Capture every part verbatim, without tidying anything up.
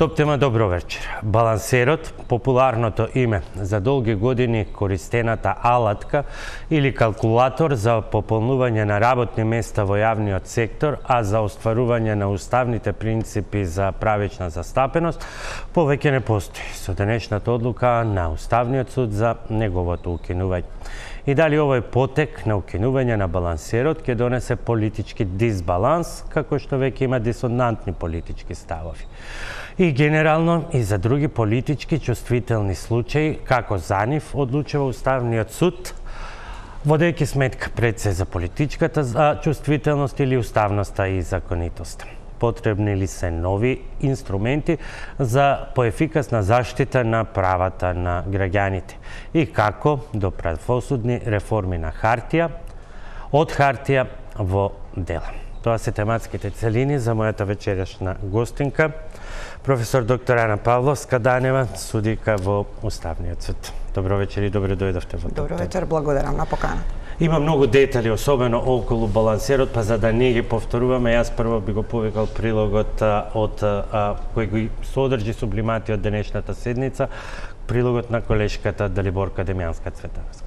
Топ тема, добро вечер. Балансерот, популарното име за долги години користената алатка или калкулатор за пополнување на работни места во јавниот сектор, а за остварување на уставните принципи за правична застапеност, повеќе не постои со денешната одлука на Уставниот суд за неговото укинување. И дали овој потек на укинување на балансерот ќе донесе политички дисбаланс, како што веќе има дисонантни политички ставови. И генерално и за други политички чувствителни случаи, како за нив одлучува Уставниот суд, водејќи сметка пред се за политичката чувствителност или уставноста и законитост. Потребни ли се нови инструменти за поефикасна заштита на правата на граѓаните и како до правосудни реформи на хартија, од хартија во дела. Тоа се тематските целини за мојата вечерашна гостинка, професор доктор Ана Павловска-Данева, судика во Уставниот суд. Добро вечер и добро дојдовте во Топ. Добро вечер, благодарам на покана. Има многу детали, особено околу балансерот, па за да не ги повторуваме, јас прво би го повикал прилогот од а, кој го содржи сублимати од денешната седница, прилогот на колешката Далиборка Демјанска-Цветановска.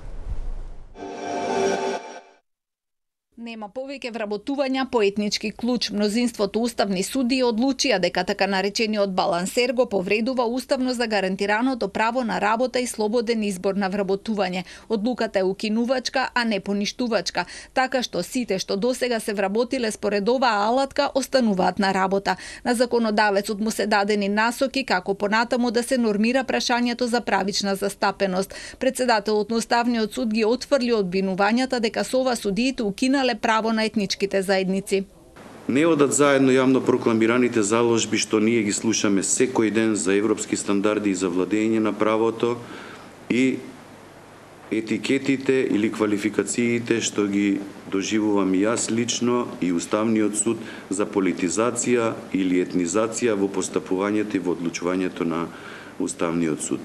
Нема повеќе вработувања по етнички клуч. Мнозинството уставни судии одлучија дека така наречениот балансер го повредува уставно загарантираното право на работа и слободен избор на вработување. Одлуката е укинувачка, а не поништувачка, така што сите што досега се вработиле според оваа алатка остануваат на работа. На законодавецот му се дадени насоки како понатаму да се нормира прашањето за правична застапеност. Председателот на Уставниот суд ги отфрли одбинувањата дека со ова судиите укинале право на етничките заедници. Не одат заедно јавно прокламираните заложби што ние ги слушаме секој ден за европски стандарди и за владење на правото и етикетите или квалификациите што ги доживувам јас лично и Уставниот суд за политизација или етнизација во постапувањето и во одлучувањето на Уставниот суд.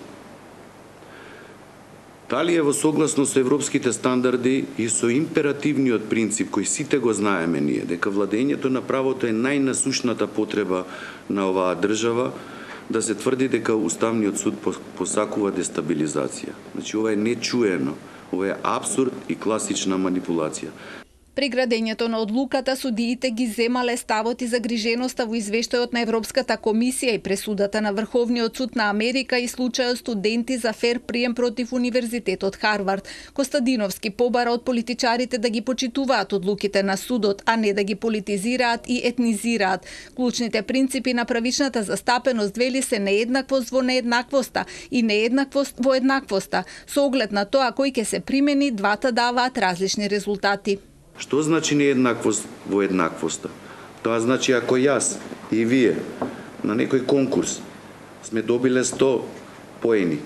Дали е во согласно со европските стандарди и со императивниот принцип кој сите го знаеме ние, дека владењето на правото е најнасушната потреба на оваа држава, да се тврди дека Уставниот суд посакува дестабилизација. Значи, ова е нечуено, ова е апсурд и класична манипулација. При градењето на одлуката судиите ги земале ставот и загриженоста во извештајот на Европската комисија и пресудата на Врховниот суд на Америка и случајот студенти за фер прием против Универзитетот Харвард. Костадиновски побара од политичарите да ги почитуваат одлуките на судот, а не да ги политизираат и етнизираат. Клучните принципи на правичната застапеност вели се нееднаквост во нееднаквоста и нееднаквост во еднаквоста. Со оглед на тоа кој ќе се примени, двата даваат различни резултати. Што значи нееднаквост во еднаквоста? Тоа значи ако јас и вие на некој конкурс сме добиле сто поени,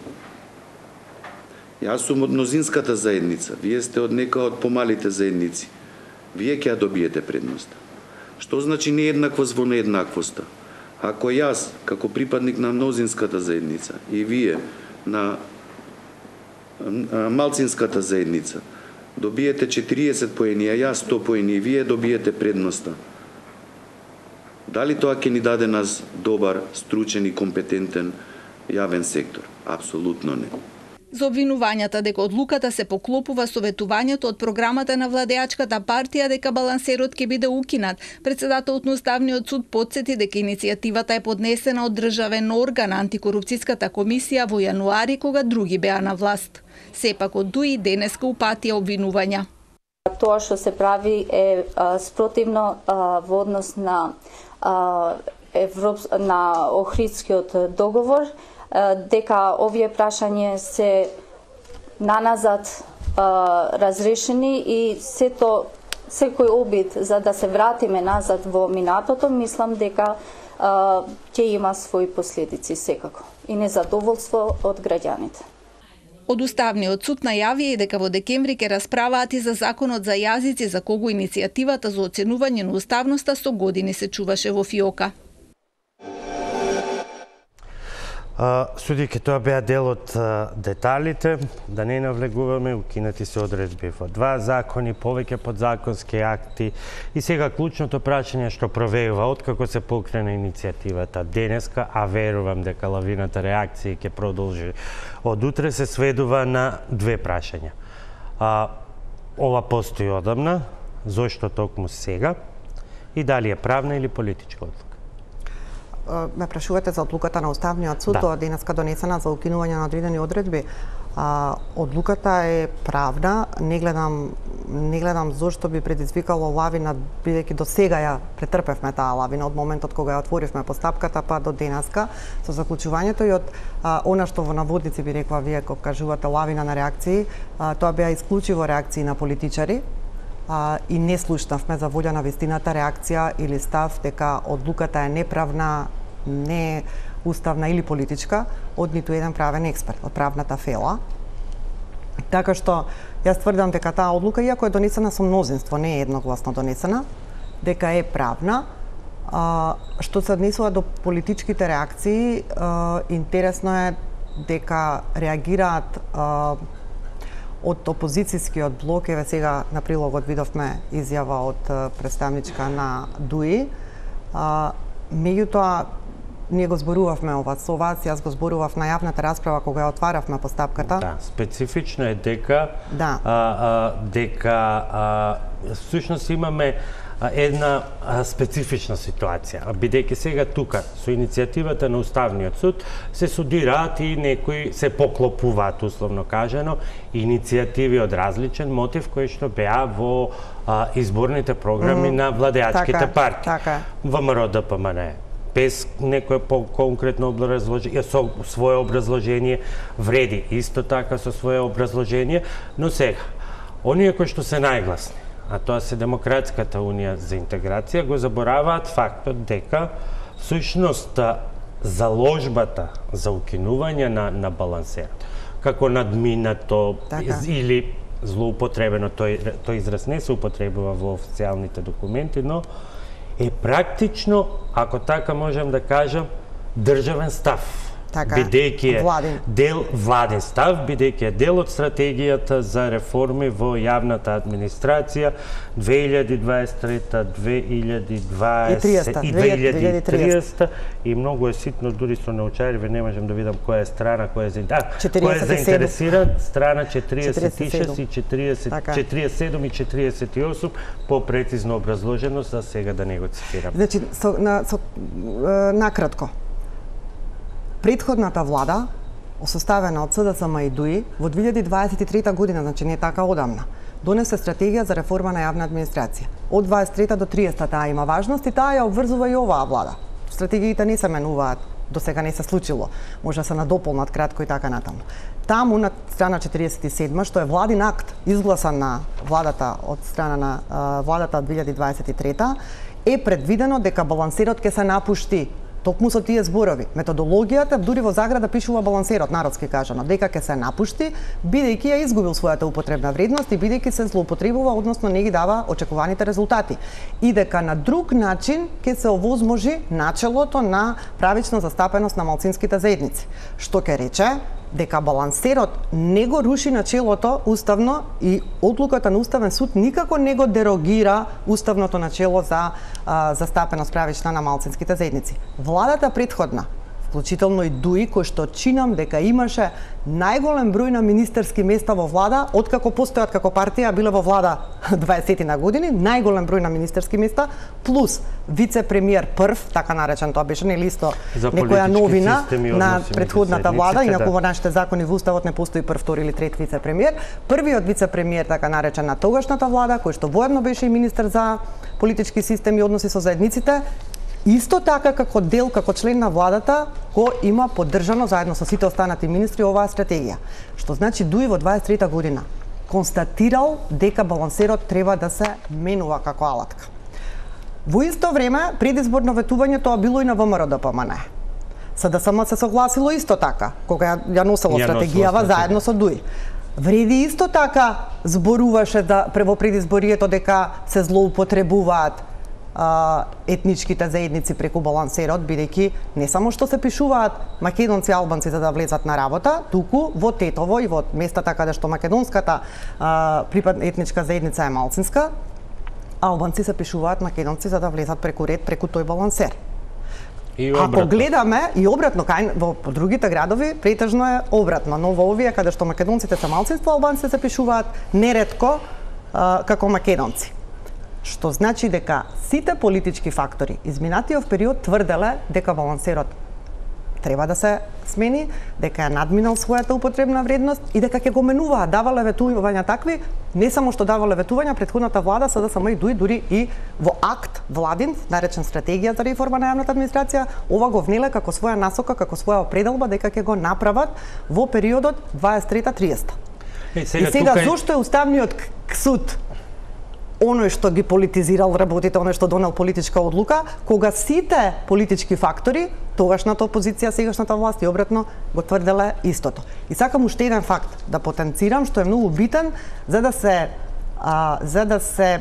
јас сум од мнозинската заедница, вие сте од нека од помалите заедници, вие ќе ја добиете предност. Што значи нееднаквост во нееднаквоста? Ако јас, како припадник на мнозинската заедница, и вие на малцинската заедница, добиете четириесет поени, а јас сто поени, и вие добиете предноста. Дали тоа ќе ни даде нас добар, стручен и компетентен јавен сектор? Апсолутно не. За обвинувањата дека одлуката се поклопува со ветувањето од програмата на владеачката партија дека балансерот ќе биде укинат, председателот на Уставниот суд потсети дека иницијативата е поднесена од државен орган, антикорупцијската комисија, во јануари кога други беа на власт. Сепак од ДУИ денеска упатија обвинувања. Тоа што се прави е а, спротивно а, во однос на а, Европ... на Охридскиот договор, а, дека овие прашања се наназад а, разрешени и сето секој обид за да се вратиме назад во минатото, мислам дека а, ќе има своји последици секако и незадоволство од граѓаните. Од Уставниот суд најавија и дека во декември ќе расправаат и за законот за јазици, за кого иницијативата за оценување на уставноста со години се чуваше во фиока. Судејќи тоа беа дел од деталите, да не навлегуваме, укинати се одредби во два закони, повеќе подзаконски акти и сега клучното прашање што провеува откако се покрена иницијативата денеска, а верувам дека лавината реакции ќе продолжи од утре, се сведува на две прашања. А, ова постои одамна, зошто токму сега и дали е правна или политичка одлука? Ме прашувате за одлуката на Уставниот суд, да. Денеска донесена за укинување на одредени одредби. А, одлуката е правна, не гледам не гледам зошто би предизвикало лавина, бидејќи до сега ја претрпевме таа лавина од моментот кога ја отворивме постапката па до денеска со заклучувањето и од а, она што во наводници би рекла вие кога кажувате лавина на реакции, а, тоа беа исклучиво реакции на политичари. А, и не слушнавме за волја на вистината реакција или став дека одлуката е неправна, не уставна или политичка од ниту еден правен експерт, од правната фела. Така што јас тврдам дека таа одлука, иако е донесена со мнозинство, не е едногласно донесена, дека е правна. А, што се однесува до политичките реакции, а, интересно е дека реагираат а, од опозицијскиот блок. Еве сега на прилогот видовме изјава од представничка на ДУИ. А, меѓутоа, ние го зборувавме ова со вас, јас го зборував на јавната расправа кога ја отваравме постапката. Да, специфично е дека да. а, а, дека а, всушност имаме една специфична ситуација, бидејќи сега тука со иницијативата на Уставниот суд се судираат и некои се поклопуваат, условно кажано, иницијативи од различен мотив кои што беа во а, изборните програми mm, на владеачките така, партии. Така. ВМРО Д П М Н, без некое по-конкретно образложение, со свое образложение, вреди исто така со свое образложение, но сега, оние кои што се најгласни, а тоа се Демократската унија за интеграција, го забораваат фактот дека всушност заложбата за укинување на, на балансерот, како надминато така. Или злоупотребено, тој, тој израз не се употребува во официјалните документи, но е практично, ако така можем да кажам, државен став. Така, бидејќи е владин. дел владин став, бидејќи е дел од стратегијата за реформи во јавната администрација две илјади дваесет и трета - две илјади дваесет и две илјади и триесета и многу е ситно, дури со научари не можам да видам која е страна, која е која е заинтересиран, страна четириесет и шест и четириесет и седум и четириесет и осум, попрецизно образложено, за сега да не го цитирам. Значи, со, на, со, е, накратко, претходната влада, осоставена од С Д С М и ДУИ, во две илјади дваесет и трета година, значи не така одамна, донесе стратегија за реформа на јавна администрација. Од дваесет и трета до тридесета таа има важност и таа ја обврзува и оваа влада. Стратегиите не се менуваат, до сега не се случило. Може да се надополнат кратко и така натаму. Таму на страна четириесет и седма, што е владин акт, изгласан на владата од страна на а, владата од две илјади дваесет и трета, е предвидено дека балансерот ќе се напушти. Токму со тие зборови. Методологијата, дури во заграда пишува балансерот, народски кажано, дека ќе се напушти, бидејќи ја изгубил својата употребна вредност и бидејќи се злоупотребува, односно не ги дава очекуваните резултати. И дека на друг начин ќе се овозможи начелото на правична застапеност на малцинските заедници. Што ќе рече дека балансерот не го руши начелото уставно и одлуката на Уставен суд никако не го дерогира уставното начело за а, застапеност правична на малцинските заедници. Владата претходна, вклучително и ДУИ, кој што чинам дека имаше најголем број на министерски места во влада, откако постојат како партија, биле во влада дваесет на години, најголем број на министерски места, плюс вице-премиер прв, така наречен, тоа беше нели исто некоја новина на претходната влада, инаку во нашите закони во Уставот не постои прв, втори или трет вице-премиер. Првиот вице-премиер, така наречен на тогашната влада, кој што воедно беше и министер за политички системи и односи со заедниците, исто така како дел, како член на владата, го има поддржано заедно со сите останати министри оваа стратегија. Што значи ДУИ во дваесет и трета година констатирал дека балансерот треба да се менува како алатка. Во исто време, предизборно ветување тоа било и на ВМРО Д П М Н. С Д С М се согласило исто така, кога ја носело стратегијава заедно со ДУИ. Вреди исто така зборуваше да во предизборието дека се злоупотребуваат а, етничките заедници преку балансерот, бидејќи не само што се пишуваат македонци и албанци за да влезат на работа, туку во Тетово и во местата каде што македонската а, припад етничка заедница е малцинска, албанци се пишуваат македонци за да влезат преку ред преку тој балансер. И Ако гледаме и обратно, кај во другите градови претежно е обратно, но во овие каде што македонците се малцинство, албанците се пишуваат неретко а, како македонци. Што значи дека сите политички фактори изминатиот период тврделе дека балансерот треба да се смени, дека е надминал својата употребна вредност и дека ќе го менуваат, давале ветувања такви, не само што давале ветувања, претходната влада СДСМ и ДУИ дури и во акт владин, наречен стратегија за реформа на јавната администрација, ова го внеле како своја насока, како своја определба дека ќе го направат во периодот дваесет и трета до триесета. Е, сега, и сега тука... зошто е Уставниот суд оној што ги политизирал работите, оној што донел политичка одлука, кога сите политички фактори, тогашната опозиција, сегашната власт и обратно го тврделе истото. И сакам уште еден факт да потенцирам што е многу битен за да се а, за да се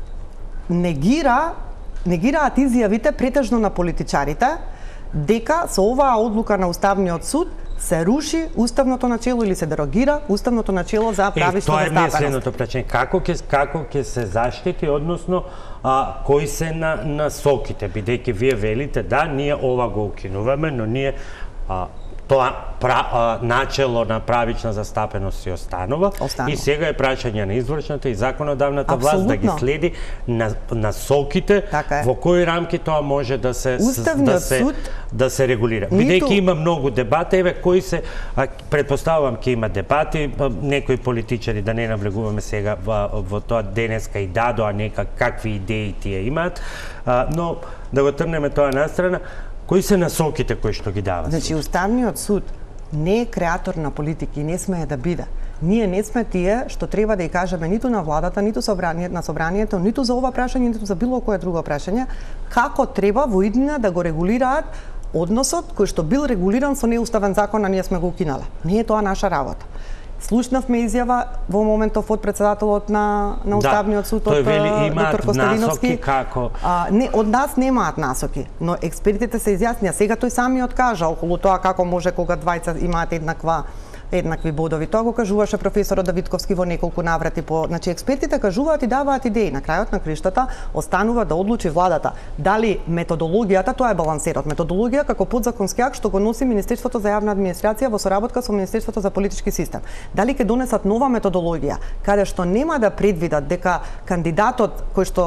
негира негираат изјавите претежно на политичарите дека со оваа одлука на Уставниот суд се руши уставното начело или се дерогира уставното начело за правишна застапеност. Тоа е следното прашање. Како ќе како ќе се заштити, односно а, кои се на насоките, бидејќи вие велите да ние ова го укинуваме, но ние а, тоа пра, а, начело на правична застапеност си останува. Останува. И сега е прашање на извршната и законодавната Апсолутно. власт да ги следи на насоките така во кои рамки тоа може да се Уставниот да се суд да се регулира. ниту... Бидејќи има многу дебати, еве кои се а, предпоставувам ќе има дебати, некои политичари, да не навлегуваме сега во, во тоа денеска и дадоа нека какви идеи тие имаат, а, но да го трнеме тоа настрана. Кои се насоките кои што ги дават? Значи, Уставниот суд не е креатор на политики и не смее да биде. Ние не сме тие што треба да ја кажеме ниту на владата, ниту собранието, на собранието, ниту за ова прашање, ниту за било кое друго прашање, како треба во иднина да го регулираат односот кој што бил регулиран со неуставен закон, а ние сме го укинале. Не е тоа наша работа. Слушнавме изјава во моментов од председателот на на Уставниот суд, тој од вели доктор Костадиновски. Како? А, не, од нас немаат насоки, но експертите се изјаснија. Сега тој самиот кажа околу тоа како може кога двајца имаат еднаква еднакви бодови. Тоа го кажуваше професорот Давидковски во неколку наврати по, значи експертите кажуваат и даваат идеи. На крајот на криштата останува да одлучи владата дали методологијата, тоа е балансерот, методологија како подзаконски акт што го носи Министерството за јавна администрација во соработка со Министерството за политички систем. Дали ќе донесат нова методологија каде што нема да предвидат дека кандидатот кој што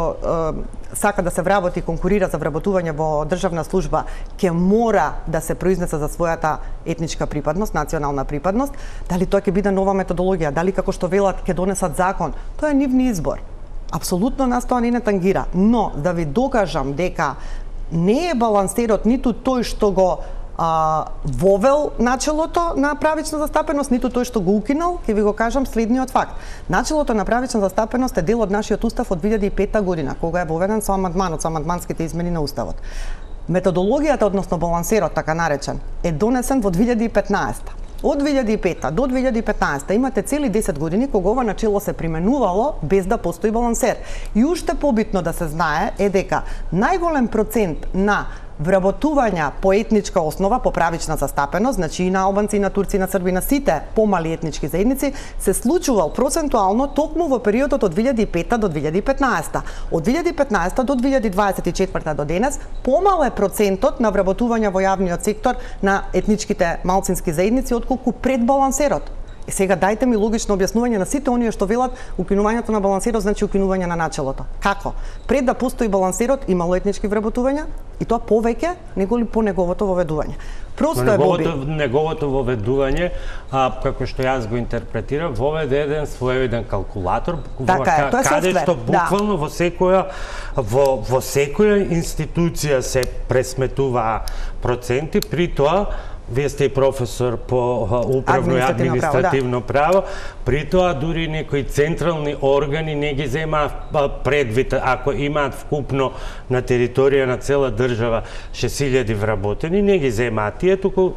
е, сака да се вработи и конкурира за вработување во државна служба ќе мора да се произнесе за својата етничка припадност, национална припадност, дали тоа ќе биде нова методологија, дали како што велат ќе донесат закон, тоа е нивни избор. Апсолутно нас тоа не не тангира, но да ви докажам дека не е балансерот ниту тој што го а, вовел начелото на правична застапеност, ниту тој што го укинал, ќе ви го кажам следниот факт. Начелото на правична застапеност е дел од нашиот устав од две илјади и пета година, кога е воведен со амандманот, со амандманските измени на уставот. Методологијата, односно балансерот, така наречен, е донесен во две илјади и петнаесета. Од две илјади и пета до две илјади и петнаесета имате цели десет години кога ова начело се применувало без да постои балансер. И уште побитно да се знае е дека најголем процент на вработувања по етничка основа, по правична застапеност, значи и на албанци, и на турци, и на срби, на сите помали етнички заедници, се случувал процентуално токму во периодот од две илјади и пета до две илјади и петнаесета. Од две илјади и петнаесета до две илјади дваесет и четврта до денес, помал е процентот на вработување во јавниот сектор на етничките малцински заедници отколку пред балансерот. И сега дајте ми логично објаснување на сите оние што велат укинувањето на балансерот значи укинување на начелото. Како? Пред да постои балансерот имало етнички вработувања и тоа повеќе него ли по неговото воведување. Просто Но е Боби. неговото, неговото воведување, а, како што јас го интерпретирам, воведе еден своевиден калкулатор, Така е, тоа е каде софтвер, што да. буквално во секоја во, во секоја институција се пресметуваа проценти, при тоа Вие сте и професор по управно и административно право, при тоа дури некои централни органи не ги земаат предвид, ако имаат вкупно на територија на цела држава шест илјади вработени, не ги земаат тие, туку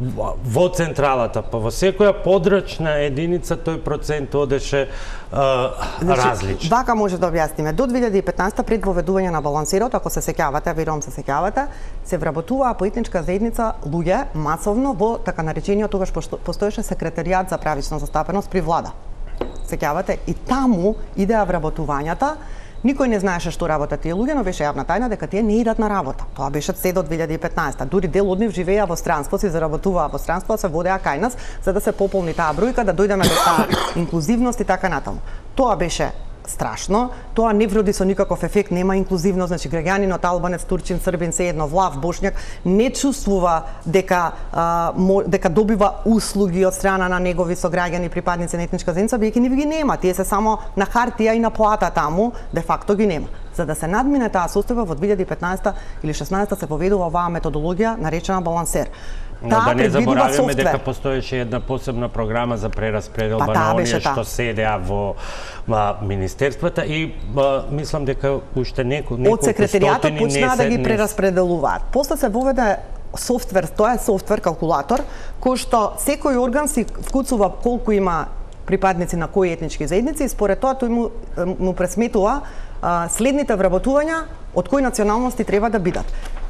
во централата, па во секоја подрачна единица тој процент одеше а, значи, различен. Вака може да објасниме. До две илјади и петнаесета пред воведување на балансирот, ако се сеќавате, верувам се сеќавате, се вработуваа по етничка заедница луѓе масовно во така наречениот, тогаш постоеше секретаријат за правична застапеност при влада. Сеќавате, и таму идеа вработувањата. Никој не знаеше што работат тие луѓе, но беше јавна тајна дека тие не идат на работа. Тоа беше се до две илјади и петнаесета. Дури дел од нив живееа во странство, се заработуваа во странство, се водеа кај нас за да се пополни таа бројка, да дојдеме до таа инклузивност и така натаму. Тоа беше страшно, тоа не вроди со никаков ефект, нема инклузивност, значи граѓанинот, албанец, турчин, србин, се едно, влав, бошњак не чувствува дека а, мо, дека добива услуги од страна на негови сограѓани, припадници на етничка заедница, бидејќи нив ги нема, тие се само на хартија и на плата таму, де факто ги нема. За да се надмине таа состојба во две илјади и петнаесета или шеснаесета се поведува оваа методологија наречена балансер. Но да не забораваме дека постоеше една посебна програма за прераспределба па, на оние што седеа во а, министерствата и а, мислам дека уште неко неколку од секретаријатот почнаа да ги прераспределуваат. После се воведе софтвер, тоа е софтвер калкулатор кој што секој орган си вкуцува колку има припадници на кои етнички заедници и според тоа тој му, му пресметува а, следните вработувања од кои националности треба да бидат.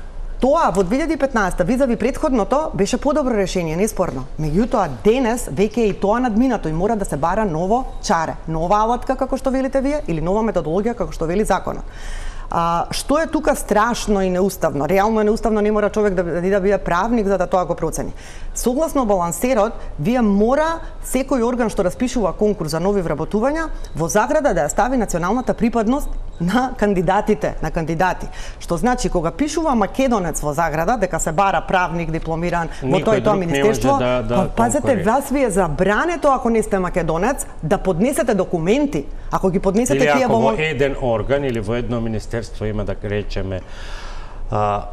Тоа во две илјади и петнаесета визави претходното беше подобро решение, неспорно. Меѓутоа денес веќе и тоа надминато и мора да се бара ново чаре, нова алатка како што велите вие или нова методологија како што вели законот. А, што е тука страшно и неуставно? Реално е неуставно, не мора човек да, да, да биде правник за да тоа го процени. Согласно балансерот, вие мора секој орган што распишува конкурс за нови вработувања во заграда да ја стави националната припадност на кандидатите, на кандидати. Што значи кога пишува македонец во заграда дека се бара правник дипломиран во тоа и тоа министерство, да, да, пазете, вас ви е забрането ако не сте македонец да поднесете документи. Ако ги поднесете или тие ако во во еден орган или во едно министерство има да речеме а,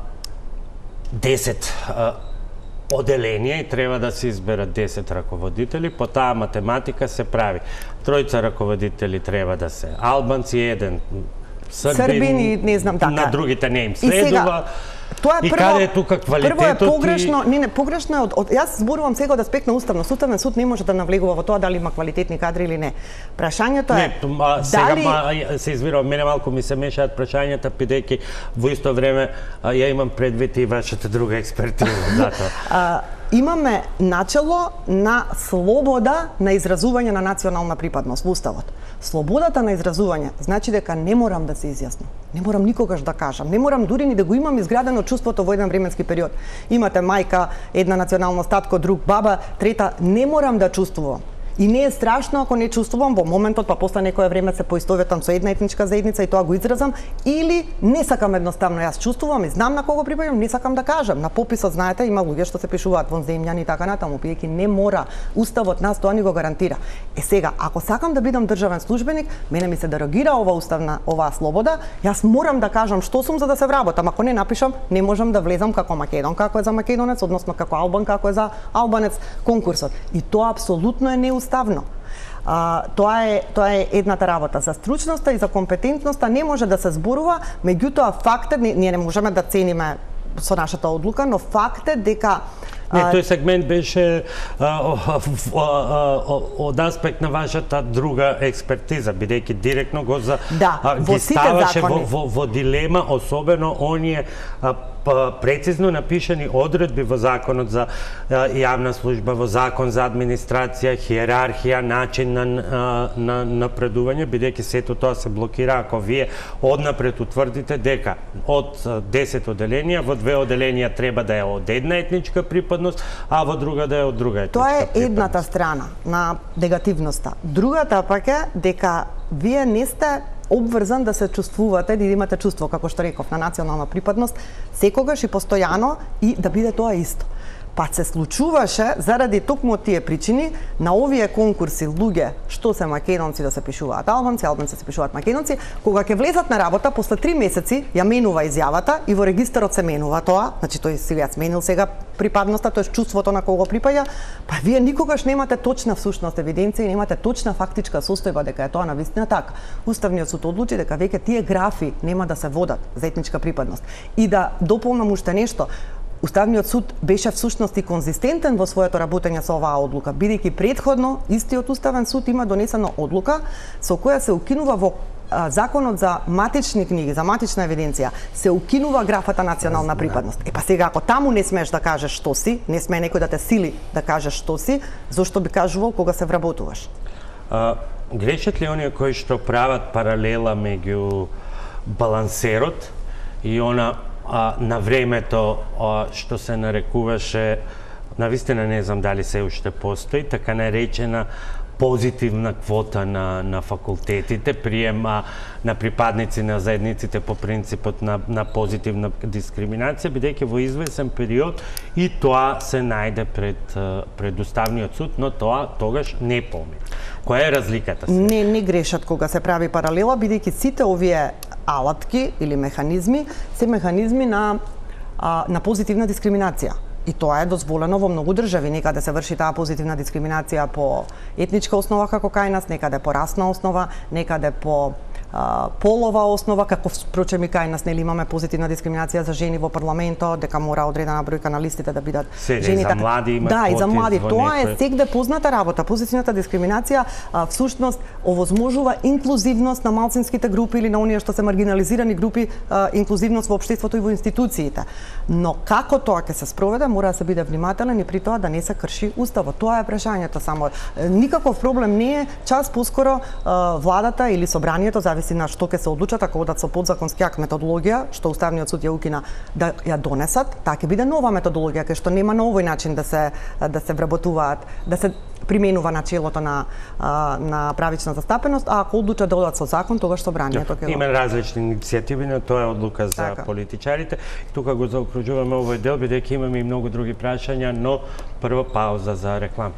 десет а, оделенија и треба да се изберат десет раководители, по таа математика се прави. Тројца раководители треба да се албанци, еден србин, србин и не знам така. На другите не им следува. Тоа е и прво, каде е тука квалитетот? Прво е погрешно, и... не, не, погрешно е од, од јас зборувам сега од аспект на уставност. Уставен суд не може да навлегува во тоа дали има квалитетни кадри или не. Прашањето е не, а, сега дали... ма, се извирам, мене малку ми се мешаат прашањата, бидејќи во исто време а, ја имам предвид и вашата друга експертиза за тоа. Имаме начело на слобода на изразување на национална припадност во уставот. Слободата на изразување значи дека не морам да се изјаснам. Не морам никогаш да кажам. Не морам дури ни да го имам изградено чувството во еден временски период. Имате мајка, една националност, татко, друг, баба, трета, не морам да чувствувам. И не е страшно ако не чувствувам во моментот, па после некое време се поистоветам со една етничка заедница и тоа го изразам, или не сакам едноставно, јас чувствувам и знам на кого припаѓам, не сакам да кажам. На пописот, знаете, има луѓе што се пишуваат вонземјани и така натаму, бидејќи не мора, уставот нас тоа ни го гарантира. Е сега, ако сакам да бидам државен службеник, мене ми се дерогира ова уставна, оваа слобода, јас морам да кажам што сум за да се вработам. Ако не напишам, не можам да влезам како македон, како е за македонец, односно како албан, како е за албанец конкурсот. И тоа апсолутно е неуставно. Ставно. А, тоа е тоа е едната работа. За стручноста и за компетентноста не може да се зборува, меѓутоа фактот ние не можеме да цениме со нашата одлука, но факт е дека Не, тој сегмент беше од аспект на вашата друга експертиза, бидејќи директно го за да, а, ги ставаше во, во, во дилема, особено оние а, прецизно напишани одредби во законот за а, јавна служба, во закон за администрација, хиерархија, начин на, на напредување, бидејќи сето тоа се блокира ако вие однапред утврдите дека од десет оделенија во две оделенија треба да е од една етничка припадност, а во друга да е од друга етничка Тоа е припадност. едната страна на негативноста. Другата пак е дека вие не сте обврзан да се чувствувате, да имате чувство, како што реков, на национална припадност, секогаш и постојано и да биде тоа исто. Па се случуваше заради токму од тие причини на овие конкурси луѓе што се македонци да се пишуваат албанци, албанци се пишуваат македонци, кога ќе влезат на работа после три месеци ја менува изјавата и во регистарот се менува тоа, значи тој сега сменил сега припадноста, тоа е чувството на кого припаѓа, па вие никогаш немате точна всушност евиденција и немате точна фактичка состојба дека е тоа навистина така. Уставниот суд одлучи дека веќе тие графи нема да се водат за етничка припадност. И да дополнам уште нешто, Уставниот суд беше всушност и конзистентен во своето работење со оваа одлука, бидејќи претходно истиот Уставен суд има донесена одлука со која се укинува во Законот за матични книги, за матична евиденција, се укинува графата национална припадност. Е па сега ако таму не смееш да кажеш што си, не сме некој да те сили да кажеш што си, зошто би кажувал кога се вработуваш? А, грешат ли оние кои што прават паралела меѓу балансерот и она а, на времето а, што се нарекуваше, навистина не знам дали се уште постои, така наречена позитивна квота на, на факултетите, приема на припадници на заедниците по принципот на, на позитивна дискриминација, бидејќи во извесен период и тоа се најде пред, пред Уставниот суд, но тоа тогаш не помни. Која е разликата се? Не, не грешат кога се прави паралела, бидејќи сите овие алатки или механизми се механизми на, а, на позитивна дискриминација. И тоа е дозволено во многу држави. Некаде се врши таа позитивна дискриминација по етничка основа како кај нас, некаде по расна основа, некаде по а, полова основа, како впрочем и кај нас нели имаме позитивна дискриминација за жени во парламентот, дека мора одредена бројка на листите да бидат жени. За млади има да, и за млади. Тоа некој... е сегде позната работа. Позитивната дискриминација а, всушност овозможува инклузивност на малцинските групи или на оние што се маргинализирани групи, а, инклузивност во општеството и во институциите. Но како тоа ќе се спроведе, мора да се биде внимателен и при тоа да не се крши уставот. Тоа е прашањето само. Никаков проблем не е час поскоро владата или собранието, зависи на што ќе се одлучат, ако одат со подзаконски акт методологија, што Уставниот суд ја укина, да ја донесат, таа ќе биде нова методологија кај што нема на овој начин да се да се вработуваат, да се применува начелото на на правична застапеност, а ако одлучат да одат со закон, тогаш собранието ќе го... Има различни иницијативи, но тоа е одлука за така. Политичарите. Тука го заокружуваме овој дел, бидејќи имаме и многу други прашања, но прва пауза за реклама.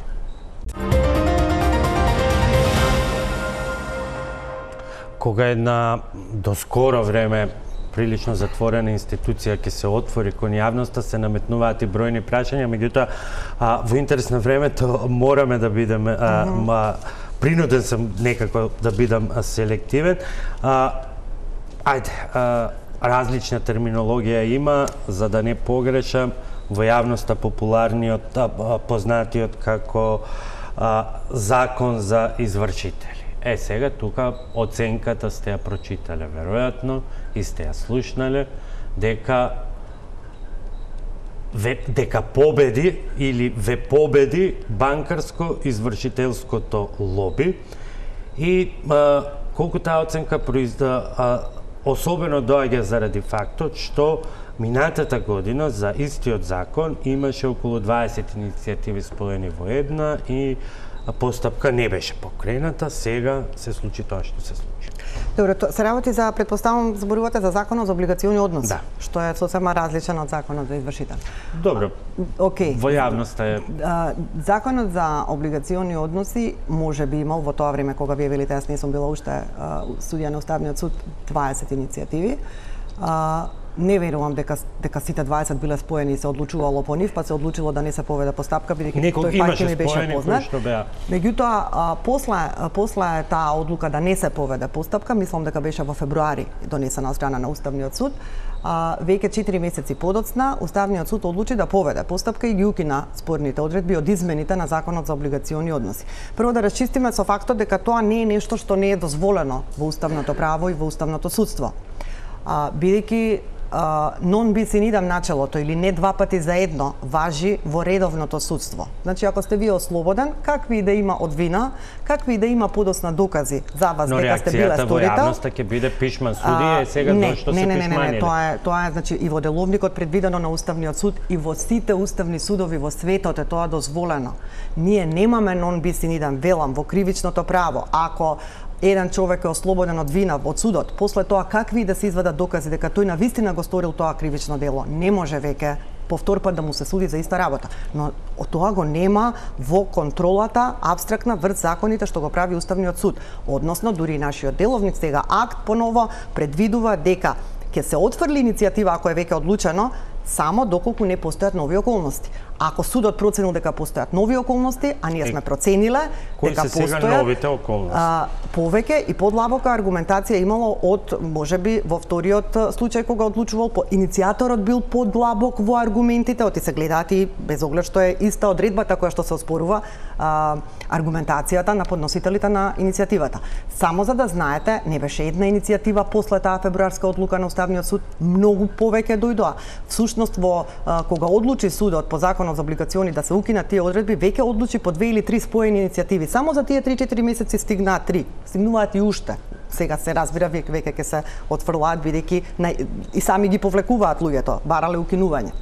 Кога една доскоро време прилично затворена институција ќе се отвори кон јавноста, се наметнуваат и бројни прашања, меѓутоа во интерес на времето мораме да бидеме а, ма, принуден сам некако да бидам селективен. А, ајде, а, различна терминологија има, за да не погрешам, во јавноста популарниот, а, познатиот како а, закон за извршители. Е, сега тука оценката сте ја прочитале, веројатно, и сте ја слушнале, дека ве, дека победи или ве победи банкарско-извршителското лоби и а, колку таа оценка произда, а, особено доаѓа заради фактот што минатата година за истиот закон имаше околу дваесет иницијативи споени во една и постапка не беше покрената, сега се случи тоа што се случи. Добро, то се работи за, предпоставам, зборувате за законот за облигациони односи, да. Што е сосема различен од законот за извршител. Добро. Океј. Во јавноста е... Законот за облигациони односи може би имал во тоа време кога вие велите, јас не сум била уште судија на Уставниот суд, дваесет иницијативи. Не верувам дека дека сите дваесет биле споени и се одлучувало по нив, па се одлучило да не се поведе постапка, бидејќи тој факт ми беше познат. Меѓутоа, после после таа одлука да не се поведе постапка, мислам дека беше во февруари донесена од страна на Уставниот суд, а, веќе четири месеци подоцна Уставниот суд одлучи да поведе постапка и ги укина спорните одредби од измените на законот за облигациони односи. Прво да расчистиме со фактот дека тоа не е нешто што не е дозволено во уставното право и во уставното судство. А, бидејќи non bis in idem начелото или не два пати заедно важи во редовното судство. Значи, ако сте вие ослободен, какви и да има од вина, какви и да има подосна докази за вас дека сте биле сторител... Но реакцијата во јавноста ќе биде пишман судија, е сега не, зашто не, се не, не, пишмани? Не, не, тоа е, тоа е, значи, и во деловникот предвидено на Уставниот суд и во сите уставни судови во светот е тоа дозволено. Ние немаме non bis in idem, велам, во кривичното право. Ако еден човек е ослободен од вина од судот, после тоа какви да се извадат докази дека тој навистина го сторил тоа кривично дело, не може веќе повтор пат да му се суди за иста работа. Но од тоа го нема во контролата абстрактна врз законите што го прави Уставниот суд. Односно, дури и нашиот деловник сега акт поново предвидува дека ќе се отфрли иницијатива ако е веќе одлучено, само доколку не постојат нови околности. Ако судот проценил дека постојат нови околности, а ние сме процениле дека постојат новите околности, а, повеќе и подлабока аргументација имало од можеби во вториот случај кога одлучувал, по иницијаторот бил подлабок во аргументите, оти се гледаат и без оглед што е иста одредбата која што се оспорува а, аргументацијата на подносителите на иницијативата. Само за да знаете, не беше една иницијатива после таа февруарска одлука на Уставниот суд, многу повеќе дојдоа. Всушност во а, кога одлучи судот по Законот за облигациони да се укинат тие одредби, веќе одлучи по две или три споени иницијативи. Само за тие три-четири месеци стигнаат три. Стигнуваат и уште. Сега се разбира веќе веќе ќе се отфрлаат бидејќи и сами ги повлекуваат луѓето, барале укинување.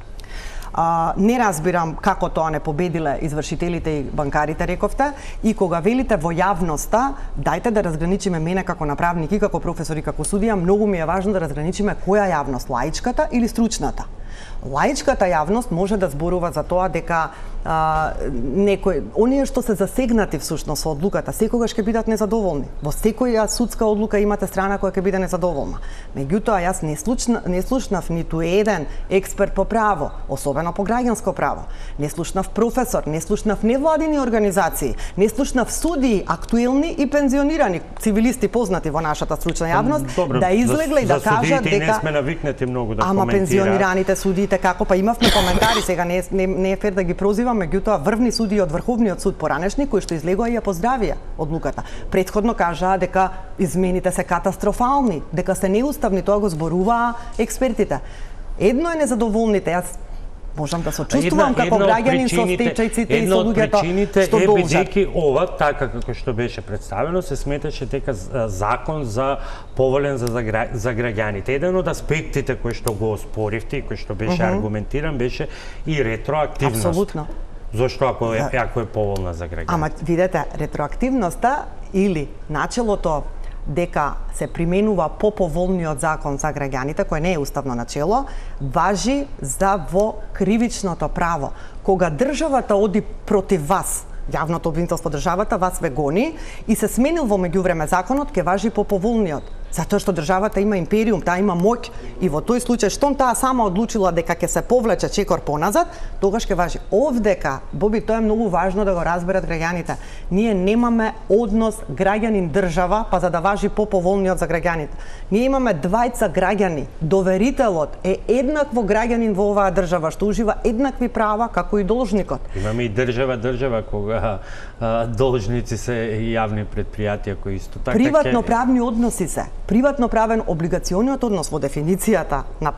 А, не разбирам како тоа не победиле извршителите и банкарите, рековте, и кога велите во јавноста, дајте да разграничиме мене како направник и како професор и како судија, многу ми е важно да разграничиме која јавност, лаичката или стручната. Лаичката јавност може да зборува за тоа дека а, некој, оние што се засегнати всушност со одлуката, секогаш ќе бидат незадоволни. Во секоја судска одлука имате страна која ќе биде незадоволна. Меѓутоа, јас не, слушна, не слушнав ниту еден експерт по право, особено по граѓанско право. Не слушнав професор, не слушнав невладини организации, не слушнав судии, актуелни и пензионирани цивилисти познати во нашата стручна јавност, Добре, да излегле и да кажат дека не сме навикнати многу да ама коментираат. пензионираните судиите како, па имавме коментари, сега не, не, не е фер да ги прозивам, меѓутоа врвни судии од Врховниот суд поранешни кои што излегоа и ја поздравија одлуката. Претходно кажаа дека измените се катастрофални, дека се неуставни, тоа го зборуваа експертите. Едно е незадоволните, јас можам да се чувствувам како граѓанин со стечајците и со луѓето што должат. Бидејќи ова, така како што беше представено, се сметаше дека закон за поволен за, за граѓаните. Еден од аспектите кои што го оспоривте и кои што беше uh -huh. аргументиран беше и ретроактивност. Апсолутно. Зошто ако е, ако е поволна за граѓаните? Ама видете, ретроактивноста или начелото дека се применува поповолниот закон за граѓаните, кој не е уставно начело, важи за во кривичното право. Кога државата оди против вас, јавното обвинителство државата вас ве гони и се сменил во меѓувреме законот, ќе важи поповолниот. Затоа што државата има империум, таа има моќ и во тој случај штом таа сама одлучила дека ќе се повлече чекор поназад, тогаш ќе важи. Овдека, Боби, тоа е многу важно да го разберат граѓаните. Ние немаме однос граѓанин држава, па за да важи поповолниот за граѓаните. Ние имаме двајца граѓани. Доверителот е еднакво граѓанин во оваа држава што ужива еднакви права како и должникот. Имаме и држава држава кога а, должници се јавни предпријатија кои исто така приватно правни односи се. Приватно правен облигациониот однос во дефиницијата на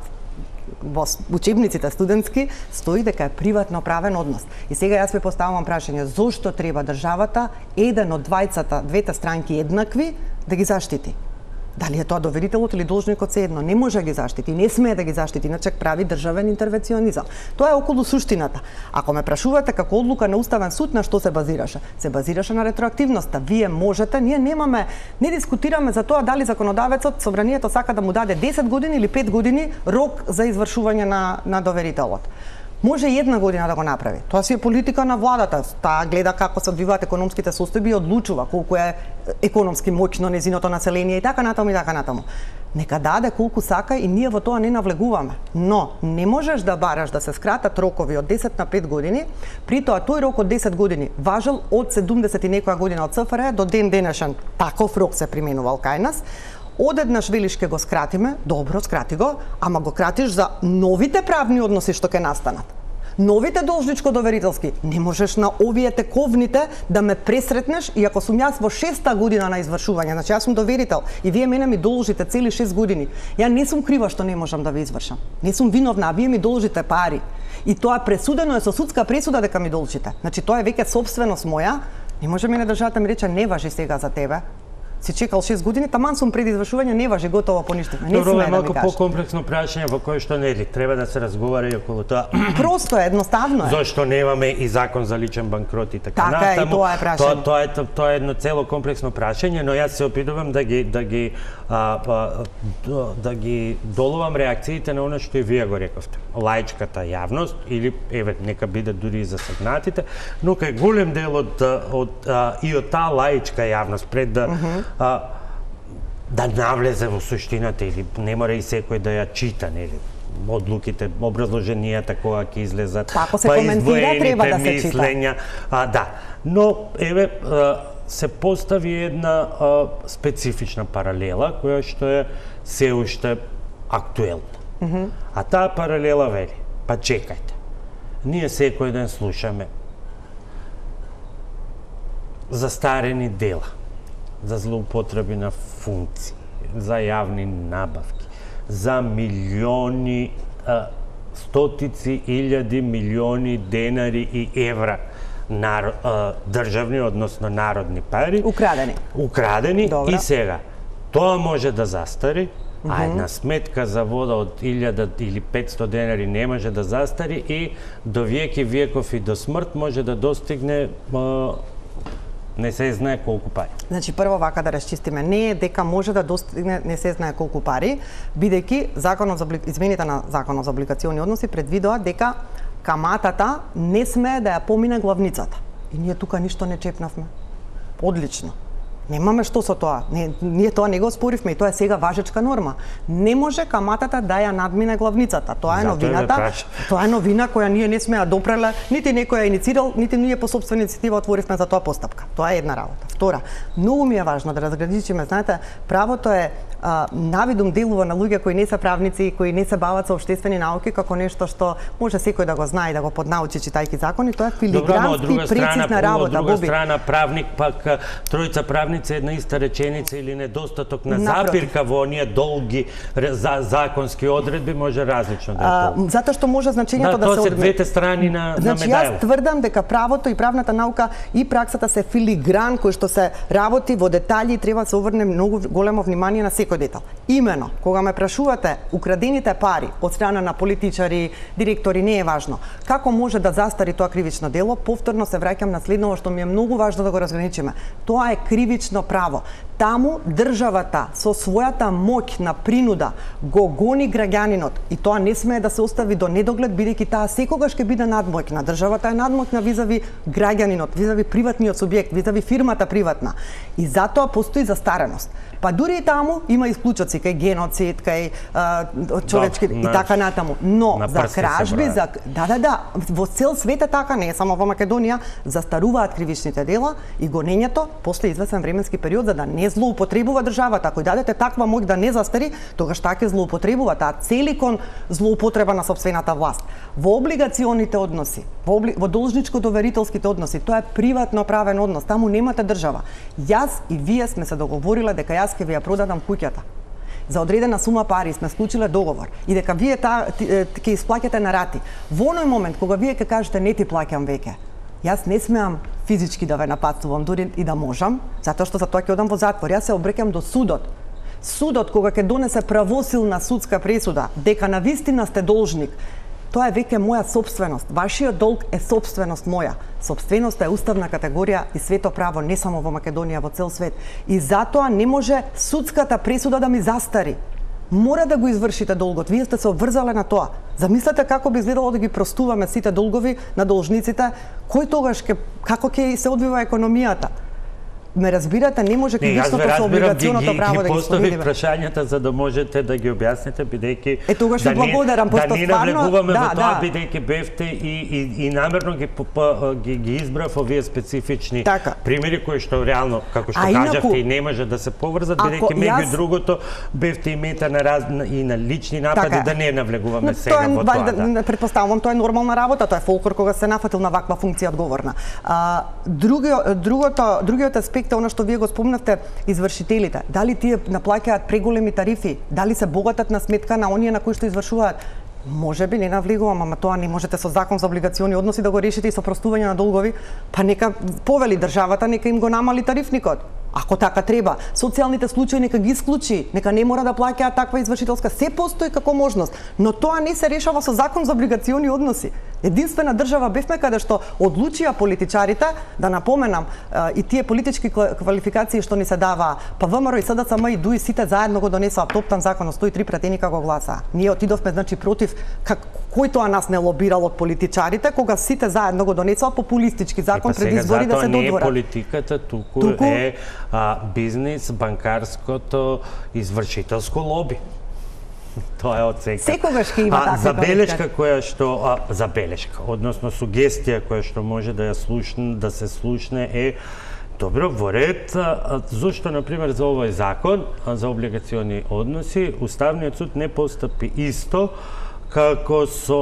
во учебниците студентски стои дека е приватно правен однос. И сега јас ве поставувам прашање, зошто треба државата еден од двајцата, двете странки еднакви да ги заштити? Дали е тоа доверителот или должникот се едно? Не може да ги заштити, не смее да ги заштити, иначе прави државен интервенционизам. Тоа е околу суштината. Ако ме прашувате како одлука на Уставен суд на што се базираше? Се базираше на ретроактивноста. Вие можете, ние немаме, не дискутираме за тоа дали законодавецот, собранието сака да му даде десет години или пет години рок за извршување на, на доверителот. Може и една година да го направи. Тоа си е политика на владата. Таа гледа како се одвиваат економските состојби и одлучува колку е економски моќно незиното население и така натаму и така натаму. Нека даде колку сака и ние во тоа не навлегуваме. Но не можеш да бараш да се скратат рокови од десет на пет години, при тоа тој рок од десет години важел од седумдесет и некоја година од ЦФР до ден денешен. Таков рок се применувал кај нас. Одеднаш велиш ке го скратиме, добро, скрати го, ама го кратиш за новите правни односи што ќе настанат. Новите должничко-доверителски. Не можеш на овие тековните да ме пресретнеш и ако сум јас во шеста година на извршување, значи јас сум доверител и вие мене ми должите цели шест години. Ја не сум крива што не можам да ве извршам. Не сум виновна, а вие ми должите пари. И тоа пресудено е со судска пресуда дека ми должите. Значи тоа е веќе собственост моја. Не може мене државата ми рече не важи сега за тебе. си чекал шест години, таман сум пред извршување, не важи, готово поништивме. Не Добро, сме е да малку ми кажеш. покомплексно прашање во кое што нели треба да се разговара и околу тоа. Просто е, едноставно е. Зошто немаме и закон за личен банкрот и така, така натаму. Така и тоа е прашање. Тоа, тоа, е, тоа е едно цело комплексно прашање, но јас се опитувам да ги да ги а, а, да ги доловам реакциите на она што и вие го рековте. Лаичката јавност или еве нека биде дури и засегнатите, но кај голем дел од од а, и од таа лаичка јавност пред да mm -hmm. а, да навлезе во суштината или не мора и секој да ја чита, нели? Одлуките, образложенијата кога ќе излезат, па се коментира, треба да се мислења, а, да. Но еве а, се постави една а, специфична паралела која што е се уште актуелна. Mm -hmm. А таа паралела вели, па чекајте. Ние секој ден слушаме застарени дела за злоупотреби на функции, за јавни набавки, за милиони, а, стотици илјади милиони денари и евра нар, а, државни, односно народни пари. Украдени. Украдени. Добра. И сега, тоа може да застари, mm -hmm. а една сметка за вода од илјада или петсто денари не може да застари и до веки веков и до смрт може да достигне а, не се знае колку пари. Значи прво вака да расчистиме, не е дека може да достигне не се знае колку пари, бидејќи законот за измените на законот за облигациони односи предвидува дека каматата не смее да ја помине главницата. И ние тука ништо не чепнавме. Одлично. Немаме што со тоа. Не, ние тоа не го споривме и тоа е сега важечка норма. Не може каматата да ја надмине главницата. Тоа е новината. Тоа е новина која ние не сме ја допреле, нити некој ја иницирал, нити ние по сопствена иницијатива отворивме за тоа постапка. Тоа е една работа. Втора, многу ми е важно да разграничиме, знаете, правото е а, навидум делува на луѓе кои не се правници, кои не се бават со општествени науки, како нешто што може секој да го знае, да го поднаучи читајќи закони, тоа е филигрански и прецизна работа. Од друга страна, правник пак тројца правници една иста реченица или недостаток на запирка во оние долги за, законски одредби може различно да е тоа. Затоа што може значењето да, да се од двете страни на, значи, на медајла. Јас тврдам дека правото и правната наука и праксата се филигран кој што се работи во детали и треба да се обрне многу големо внимание на секој детал. Имено, кога ме прашувате украдените пари од страна на политичари, директори, не е важно. Како може да застари тоа кривично дело? Повторно се враќам на следното што ми е многу важно да го разграничиме. Тоа е кривично право. Таму државата со својата моќ на принуда го гони граѓанинот и тоа не смее да се остави до недоглед, бидејќи таа секогаш ќе биде надмоќна. Државата е надмоќна визави граѓанинот, визави приватниот субјект, визави фирмата приватна. И затоа постои застареност. Па дури и таму има исклучоци кај геноцид, кај а, човечки да, и така натаму. Но за кражби, за да да да, во цел свет е така, не е само во Македонија, застаруваат кривичните дела и гонењето после извесен временски период за да не злоупотребува државата. Ако дадете таква моќ да не застари, тогаш таа ќе злоупотребува, таа цели кон злоупотреба на сопствената власт. Во облигационите односи, во, обли... во должничко-доверителските односи, тоа е приватно правен однос, таму немате држава. Јас и вие сме се договориле дека јас ќе ви ја продадам куќата. За одредена сума пари сме склучиле договор и дека вие таа ќе исплаќате на рати. Во оној момент кога вие ќе кажете не ти плаќам веќе, јас не смеам физички да ве нападствувам, дури и да можам, затоа што за тоа ќе одам во затвор. Јас се обрекам до судот. Судот кога ќе донесе правосилна судска пресуда дека навистина сте должник, тоа е веќе моја собственост. Вашиот долг е собственост моја. Собственоста е уставна категорија и свето право не само во Македонија, во цел свет. И затоа не може судската пресуда да ми застари. Мора да го извршите долгот. Вие сте се обврзале на тоа. Замислете како би изгледало да ги простуваме сите долгови на должниците, кој тогаш ке, како ќе се одвива економијата. Ме разбирате, не може кривичното со облигационото право да ги поставив прашањата за да можете да ги објасните, бидејќи е тогаш да ви благодарам, да не навлегуваме да, во тоа, да. бидејќи бевте и, и, и намерно ги, ги, ги избрав овие специфични така. примери кои што реално, како што инаку, кажавте, и не може да се поврзат, бидејќи меѓу јас... другото бевте и мета на раз, и на лични напади, така. Да не навлегуваме сега тоа е, во тоа. Да. Предпоставувам, тоа е нормална работа, тоа е фолклор кога се нафатил на ваква функција одговорна. А, други, другото, другиот аспект е она што вие го спомнавте, извршителите. Дали тие наплаќаат преголеми тарифи? Дали се богатат на сметка на оние на кои што извршуваат? Може би не навлегувам, ама тоа не можете со закон за облигациони односи да го решите и со простување на долгови, па нека повели државата, нека им го намали тарифникот. Ако така треба, социјалните случаи нека ги исклучи, нека не мора да плаќаат таква извршителска, се постои како можност, но тоа не се решава со закон за облигациони односи. Единствена држава бевме каде што одлучија политичарите, да напоменам, и тие политички квалификации што ни се дава, па ВМРО и СДСМ и ДУИ сите заедно го донесоа топтан закон од сто и три пратеника го гласаа. Ние отидовме значи против как кој тоа нас не лобирал од политичарите, кога сите заедно го донесоа популистички закон пред избори да се додворат. Не е политиката, туку, туку... е а, бизнис, банкарското, извршителско лоби. Тоа е од сега. Секогаш ќе има таква забелешка која што а, забелешка, односно сугестија која што може да ја слушне, да се слушне е добро во ред зошто на пример за овој закон за облигациони односи Уставниот суд не постапи исто како со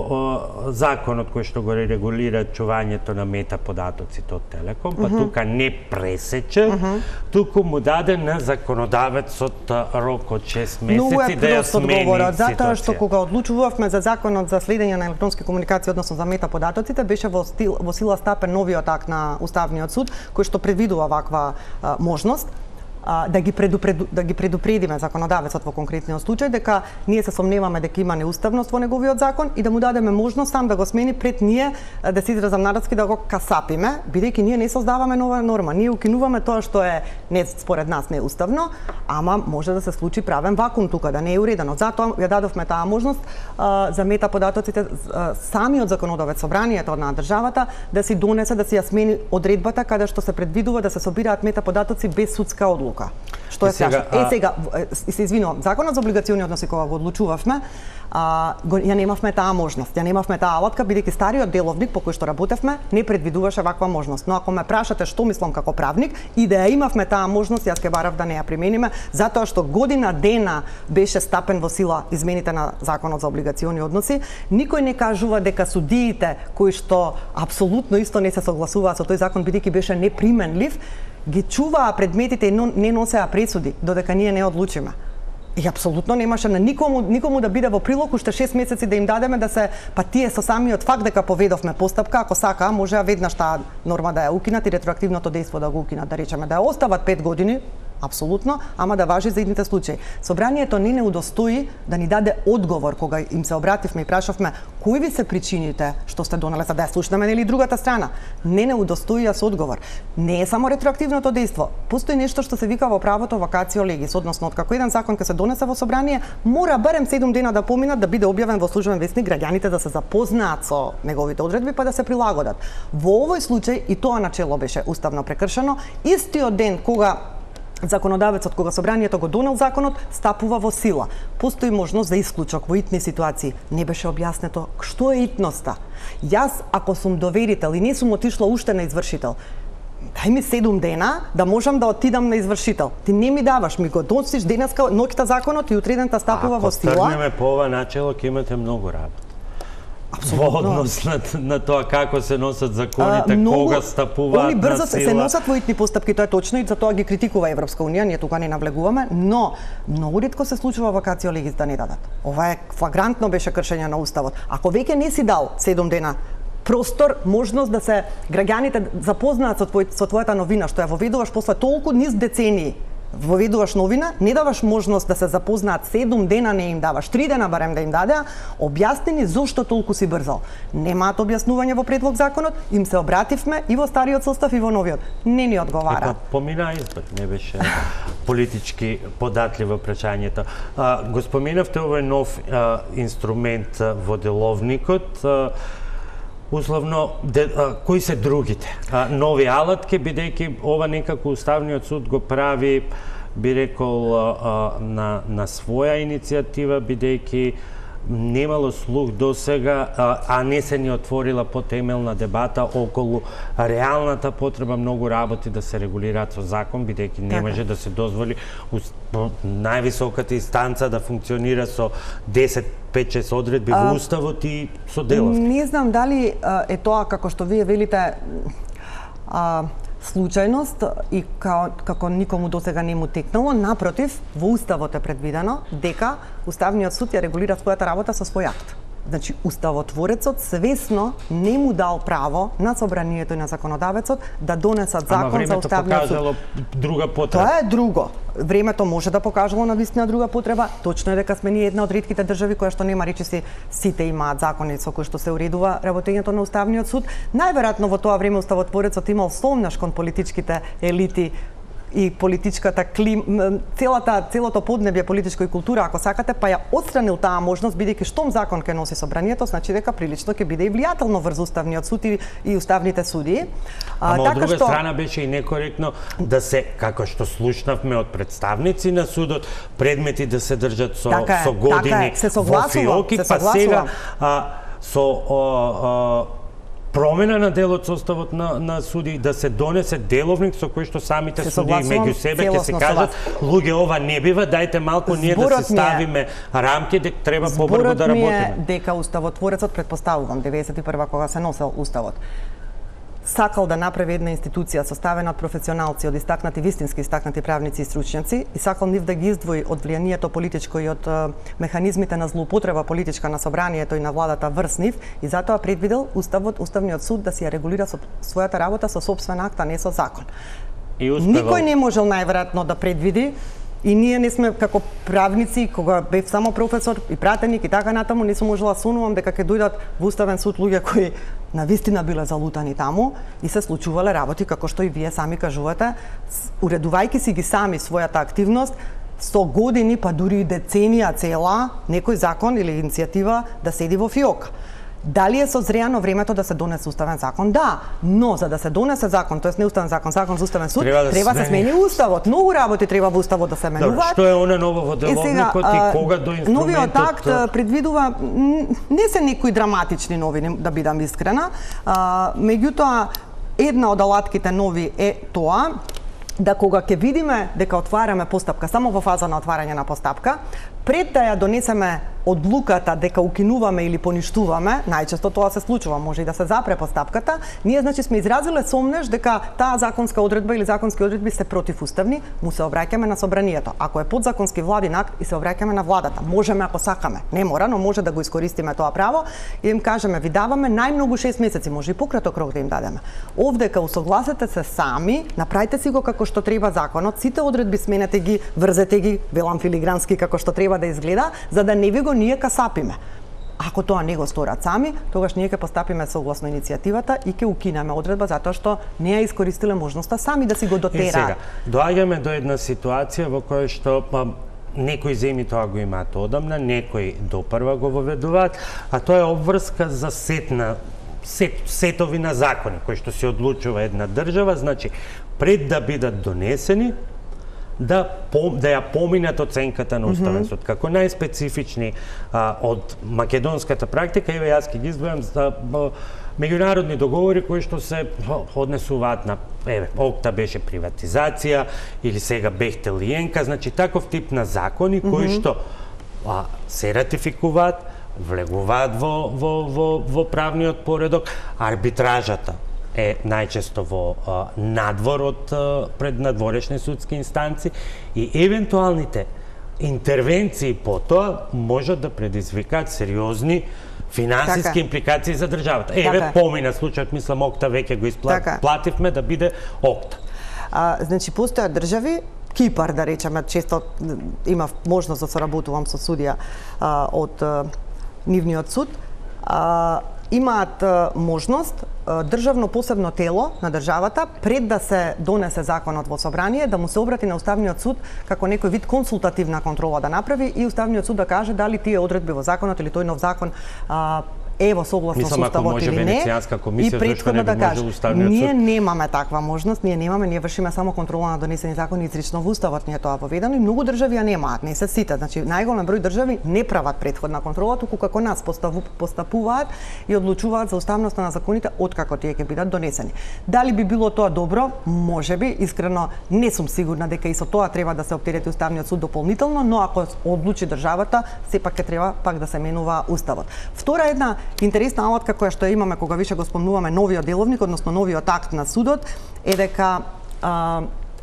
о, законот кој што го регулира чувањето на метаподатоците од Телеком, па uh -huh. тука не пресече, uh -huh. туку му даде на законодавецот рок од шест месеци да ја смени ситуација. Затоа што кога одлучувавме за законот за следење на електронски комуникации односно за метаподатоците, беше во, стил, во сила стапен новиот акт на Уставниот суд, кој што предвидува ваква а, можност. Да ги, предупреду, да ги предупредиме законодавецот во конкретниот случај дека ние се сомневаме дека има неуставност во неговиот закон и да му дадеме можност сам да го смени пред ние, да се изразам народски, да го касапиме, бидејќи ние не создаваме нова норма. Ние укинуваме тоа што е не според нас неуставно, ама може да се случи правен вакуум тука, да не е уредено. Затоа ја дадовме таа можност а, за метаподатоците а, самиот законодавец, собранието на државата, да си донесе, да си ја смени одредбата каде што се предвидува да се собираат метаподатоци без судска одлука. Што е страшно. Е, сега, се извинувам, законот за облигациони односи кога го одлучувавме, а, го, ја немавме таа можност, ја немавме таа алатка, бидејќи стариот деловник по кој што работевме не предвидуваше ваква можност. Но ако ме прашате што мислам како правник и да ја имавме таа можност, јас ке барав да не ја примениме, затоа што година дена беше стапен во сила измените на законот за облигациони односи, никој не кажува дека судиите кои што апсолутно исто не се согласуваат со тој закон бидејќи беше неприменлив, ги чуваа предметите и не носеа пресуди додека ние не одлучиме. И апсолутно немаше на никому никому да биде во прилог уште шест месеци да им дадеме да се па тие со самиот факт дека поведовме постапка, ако сакаа можеа веднаш таа норма да ја укинат и ретроактивното дејство да го укинат, да речеме да ја остават пет години. Апсолутно, ама да важи за идните случаи. Собранието не не удостои да ни даде одговор кога им се обративме и прашавме кои ви се причините што сте донеле за да ја слушнеме или другата страна. Не не удостоија со одговор. Не е само ретроактивното дејство. Постои нешто што се вика во правото вакацио легис, односно откако еден закон ќе се донесе во собрание, мора барем седум дена да поминат да биде објавен во службен весник, граѓаните да се запознаат со неговите одредби па да се прилагодат. Во овој случај и тоа начело беше уставно прекршено, истиот ден кога законодавецот, кога собранието го донел законот, стапува во сила. Постои можност за исклучок во итни ситуации. Не беше објаснето што е итноста. Јас, ако сум доверител и не сум отишла уште на извршител, дај ми седум дена да можам да отидам на извршител. Ти не ми даваш, ми го донесиш денеска ноќта законот и утредента стапува во сила. Ако тргнеме по ова начело, ќе имате многу работа. Во однос на, на тоа како се носат законите, а, многу, кога стапуваат они брзо на сила. Се носат во итни постапки, тоа е точно и за тоа ги критикува Европска унија, ние тука не навлегуваме, но многу ретко се случува вакацио легис да не дадат. Ова е флагрантно беше кршење на уставот. Ако веќе не си дал седум дена простор, можност да се граѓаните запознаат со, твој, со твојата новина, што ја воведуваш после толку низ децении, воведуваш новина, не даваш можност да се запознаат седум дена, не им даваш, три дена барем да им дадеа, објасни ни зошто толку си брзал. Немаат објаснување во предлог законот, им се обративме и во стариот состав и во новиот. Не ни одговара. Епа, помина избор, не беше политички податливо прашањето. А, го споменавте овој нов а, инструмент а, во деловникот. А, Условно, де, а, кои се другите? А, нови алатки, бидејќи ова некако Уставниот суд го прави, би рекол, а, а, на, на своја иницијатива, бидејќи немало слух до сега, а, а не се ни отворила потемелна дебата околу реалната потреба многу работи да се регулираат со закон, бидејќи не може да се дозволи највисоката инстанца да функционира со десет пет шест одредби во Уставот и со делов. Не знам дали е тоа како што вие велите а, случајност и као, како никому досега не му текнало, напротив, во Уставот е предвидено дека Уставниот суд ја регулира својата работа со свој акт. Значи, уставотворецот свесно не му дал право на собранието и на законодавецот да донесат закон за уставниот суд. Ама времето покажало друга потреба. Тоа е друго. Времето може да покажало на вистина друга потреба. Точно е дека сме ние една од ретките држави која што нема речиси сите имаат закони со кои што се уредува работењето на уставниот суд. Најверојатно во тоа време уставотворецот имал сомнеш кон политичките елити и политичката клим, целата целото поднебје политичко и култура, ако сакате, па ја отстранил таа можност бидејќи штом закон ќе носи собранието, значи дека прилично ќе биде и влијателно врз уставниот суд и, и уставните судии. Ама од друга што... страна беше и некоректно да се, како што слушнавме од представници на судот, предмети да се држат со така со години така во фиоки, па сега а, со а, а, промена на делот составот на, на суди, да се донесе деловник со кој што самите се суди меѓу себе ќе се кажат, луѓе, ова не бива, дајте малку ние да се ставиме рамки, дека треба побрзо да работиме. Зборот ми е дека уставотворецот, предпоставувам, деветдесет и прва кога се носел уставот, сакал да направи една институција составена од професионалци, од истакнати, вистински истакнати правници и стручњаци, и сакал нив да ги издвои од влијанието политичко и од механизмите на злоупотреба политичка на собранието и на владата врз нив, и затоа предвидел уставот, уставниот суд да си ја регулира со својата работа со сопствен акт, а не со закон. И успевал... Никој не можел најверојатно да предвиди. И ние не сме како правници, кога бев само професор и пратеник и така натаму, не сум можела сонувам дека ќе дојдат во уставен суд луѓе кои на вистина биле залутани таму и се случувале работи како што и вие сами кажувате, уредувајќи си ги сами својата активност, со години, па дури и деценија цела, некој закон или иницијатива да седи во фиока. Дали е созреано времето да се донесе уставен закон? Да, но за да се донесе закон, тоест не уставен закон, закон за уставен суд, треба да треба се смени уставот. Многу работи треба во уставот да се менуваат. Добре, што е она ново во деловникот и кога до инструментот? Новиот акт предвидува не се некои драматични новини, да бидам искрена. Меѓутоа, една од алатките нови е тоа да кога ќе видиме дека отвараме постапка само во фаза на отварање на постапка, пред да ја донесеме одлуката дека укинуваме или поништуваме, најчесто тоа се случува, може и да се запре постапката, ние значи сме изразиле сомнеш дека таа законска одредба или законски одредби се противуставни, му се обраќаме на собранието. Ако е подзаконски владин акт, и се обраќаме на владата. Можеме ако сакаме, не мора, но може да го искористиме тоа право и им кажеме ви даваме најмногу шест месеци, може и пократок рок да им дадеме. Овдека усогласете се сами, направите си го како што треба законот, сите одредби сменете ги, врзете ги, велам филигрански како што треба да изгледа, за да не ви го ние касапиме. Ако тоа не го сторат сами, тогаш ние ќе постапиме согласно иницијативата и ќе укинеме одредба затоа што не ја искористиле можноста сами да си го дотераат. И сега, доаѓаме до една ситуација во која што па, некои земји тоа го имаат одамна, некои допрва го воведуваат, а тоа е обврска за сетна сет, сетови на закони кои што се одлучува една држава, значи пред да бидат донесени, да, да ја поминат оценката на Уставен суд. Како најспецифични а, од македонската практика, еве јас ќе ги издвојам за меѓународни договори кои што се однесуваат на, еве, ОКТА беше приватизација, или сега Бехтел и Енка, значи таков тип на закони кои што а, се ратификуваат, влегуваат во, во, во, во правниот поредок, арбитражата е најчесто во а, надвор од а, пред надворешни судски инстанци и евентуалните интервенции по тоа можат да предизвикаат сериозни финансиски така импликации за државата. Еве така помина случајот, мислам ОКТА веќе го исплативме да биде ОКТА. А, значи постојат држави, Кипар да речеме, често има можност да соработувам со судија а, од а, нивниот суд, а, имаат можност државно посебно тело на државата пред да се донесе законот во собрание да му се обрати на Уставниот суд како некој вид консултативна контрола да направи и Уставниот суд да каже дали тие одредби во законот или тој нов закон а, е во согласно со уставот или не. И претходно да каже, ние немаме таква можност, ние немаме, ние вршиме само контрола на донесени закони изрично во уставот, ние тоа поведено и многу држави ја немаат, не се сите. Значи најголем број држави не прават претходна контрола, туку како нас постапуваат и одлучуваат за уставноста на законите откако тие ќе бидат донесени. Дали би било тоа добро? Можеби, искрено не сум сигурна дека и со тоа треба да се оптерети Уставниот суд дополнително, но ако одлучи државата, сепак ќе треба пак да се менува уставот. Втора една интересна алатка која што имаме кога више го спомнуваме новиот деловник, односно новиот акт на судот, е дека а,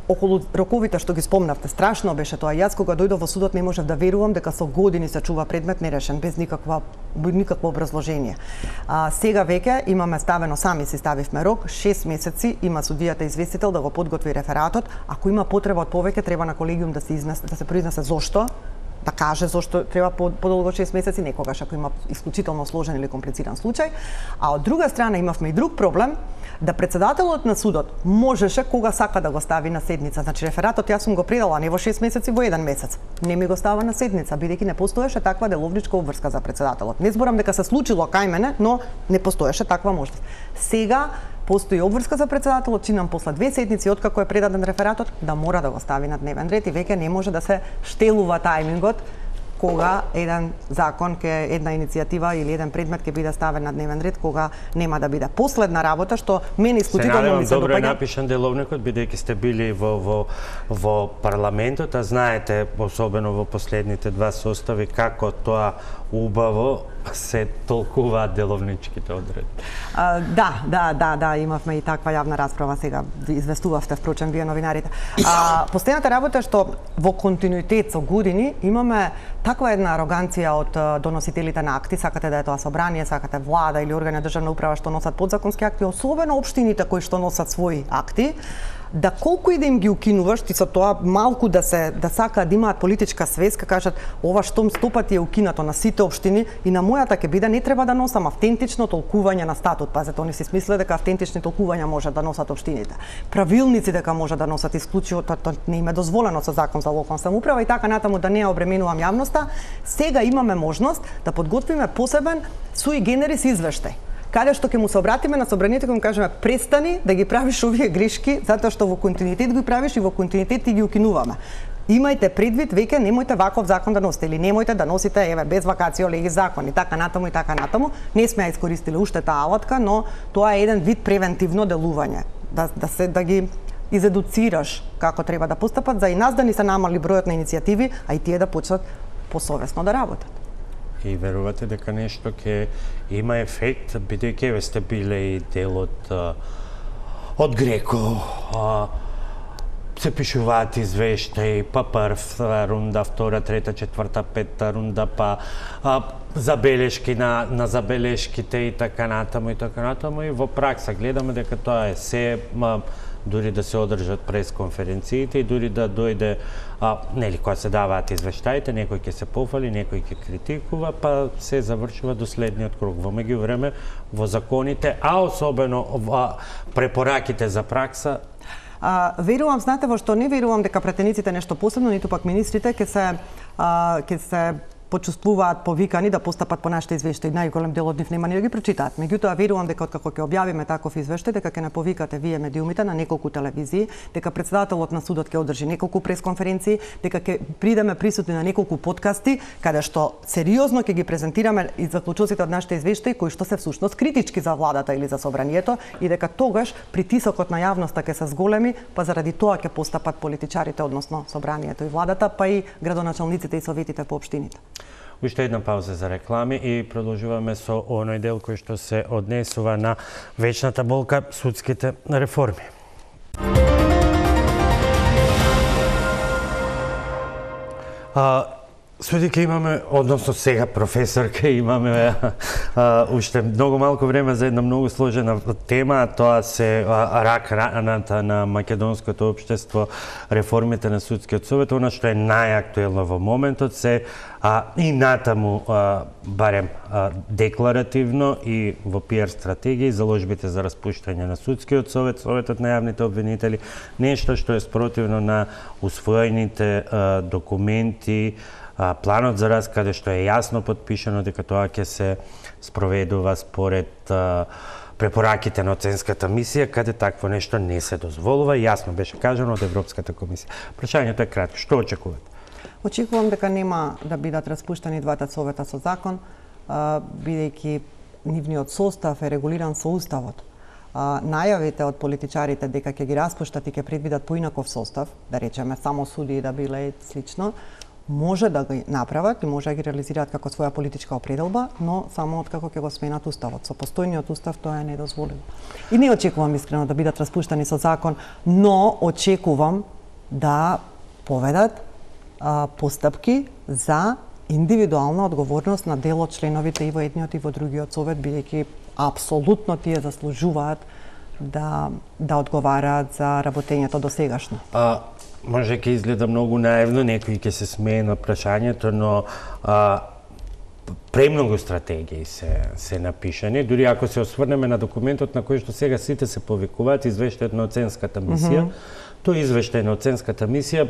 околу роковите што ги спомнавте, страшно беше тоа. Јас кога дојдов во судот не можев да верувам дека со години се чува предмет нерешен без никаква без никакво образложение. А, сега веќе имаме ставено, сами си ставивме рок, шест месеци има судијата известител да го подготви рефератот. Ако има потреба од повеќе, треба на колегиум да се изнесе, да се произнесе зошто, да каже зошто треба подолго шест месеци, некогаш ако има исклучително сложен или комплициран случај. А од друга страна имавме и друг проблем, да председателот на судот можеше кога сака да го стави на седница. Значи рефератот јас сум го предала не во шест месеци, во еден месец. Не ми го става на седница, бидејќи не постоеше таква деловничка обврска за председателот. Не зборам дека се случило кај мене, но не постоеше таква можност. Сега постои обврска за председателот, чинам после две седници откако е предаден рефератот да мора да го стави на дневен ред и веќе не може да се штелува тајмингот кога еден закон, ке една иницијатива или еден предмет ќе биде ставен на дневен ред, кога нема да биде последна работа, што мене исклучително ми се добро е допаѓа. напишан деловникот, бидејќи сте били во, во, во парламентот, а знаете, особено во последните два состави, како тоа убаво се толкуваат деловничките одредби. А, да, да, да, да, имавме и таква јавна расправа, сега известувавте, впрочем, вие новинарите. А, последната работа е што во континуитет со години имаме таква една ароганција од доносителите на акти, сакате да е тоа собрание, сакате влада или органи на државна управа што носат подзаконски акти, особено општините кои што носат своји акти, да колку и да им ги укинуваш, ти со тоа малку да се да сакаат да имаат политичка свеска, кажат ова штом стопати е укинато на сите општини и на мојата ќе биде не треба да носам автентично толкување на статут. Пазете, они си смисле дека автентични толкувања може да носат општините. Правилници дека може да носат исклучиво, тоа не им е дозволено со закон за локална самоуправа и така натаму да не ја обременувам јавноста. Сега имаме можност да подготвиме посебен суи генерис извештај, каде што ќе му се обратиме на собранието, ќе му кажеме престани да ги правиш овие грешки, затоа што во континуитет ги правиш и во континуитет ти ги укинуваме. Имајте предвид, веќе немојте ваков закон да носите или немојте да носите еве без вакацио леги закон и така натаму и така натаму. Не сме ја искористиле уште таа алатка, но тоа е еден вид превентивно делување, да да се да ги изедуцираш како треба да постапат, за и нас да ни се намали бројот на иницијативи, а и тие да почнат посовесно да работат. И верувате дека нешто ќе има ефект, бидејќи ве сте биле и дел од од Греко, а, се пишуваат извештаи, па прва рунда, втора, трета, четврта, петта рунда, па а, забелешки на, на забелешките и така натаму и така натаму и во пракса гледаме дека тоа е се ма, дури да се одржат пресконференциите и дури да дојде, а, нели, кога се даваат извештаите, некој ќе се пофали, некој ќе критикува, па се завршува до следниот круг. Во меѓувреме, во законите, а особено во препораките за пракса, А, верувам, знаете во што не верувам дека претениците нешто посебно, ниту пак министрите ќе се а, ќе се почувствуваат повикани да постапат по нашите извештаи. Најголем дел од нив нема ни да ги прочитаат. Меѓутоа верувам дека откако ќе објавиме таков извештај, дека ќе не повикате вие медиумите на неколку телевизии, дека председателот на судот ќе одржи неколку пресконференции, дека ќе придеме присутни на неколку подкасти каде што сериозно ќе ги презентираме и заклучоците од нашите извештаи кои што се всушност критички за владата или за собранието и дека тогаш притисокот на јавноста ќе се зголеми, па заради тоа ќе постапат политичарите, односно собранието и владата, па и градоначалниците и советите по општините. Уште една пауза за реклами и продолжуваме со оној дел кој што се однесува на вечната болка судските реформи. А, Суди ке имаме, односно сега професор ке имаме а, уште многу малку време за една многу сложена тема, а тоа се а, рак раната на македонското општество, реформите на судскиот совет, она што е најактуелно во моментот се а, и натаму а, барем а, декларативно и во пиар стратегија заложбите за распуштање на судскиот совет, советот на јавните обвинители, нешто што е спротивно на усвоените а, документи, планот за раз, каде што е јасно подпишано дека тоа ќе се спроведува според а, препораките на оценската мисија, каде такво нешто не се дозволува, јасно беше кажано од Европската комисија. Прашањето е кратко, што очекувате? Очекувам дека нема да бидат распуштани двата совета со закон, бидејќи нивниот состав е регулиран со уставот. Најавите од политичарите дека ќе ги распуштат и ќе предвидат поинаков состав, да речеме само судии да биле слично, може да ги направат и може да ги реализираат како своја политичка определба, но само откако ќе го сменат уставот. Со постојниот устав тоа е недозволено. И не очекувам искрено да бидат распуштани со закон, но очекувам да поведат а, постапки за индивидуална одговорност на дел од членовите и во едниот и во другиот совет, бидејќи апсолутно тие заслужуваат да да одговараат за работењето досегашно. А, може ќе изгледа многу наивно, некој ќе се смее на прашањето, но а, премногу стратегии се се напишани. Дури ако се осврнеме на документот на кој што сега сите се повикуваат, извештајот на оценската мисија, mm -hmm. тој извештај на оценската мисија